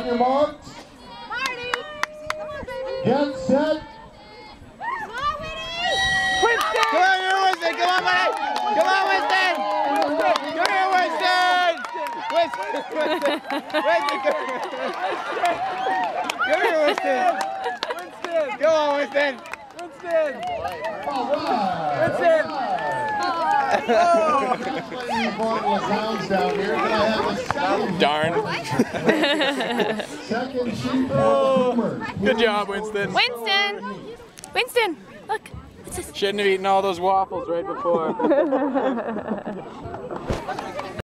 your marks. Get set. Winston! Come on, Winston! Come on, buddy! Come on, Winston! Come here, Winston! Winston! Come here, Winston! Winston! Come on, Winston! Winston! All right. Winston! Darn. Good job, Winston. Winston! Winston, look. Shouldn't have eaten all those waffles right before.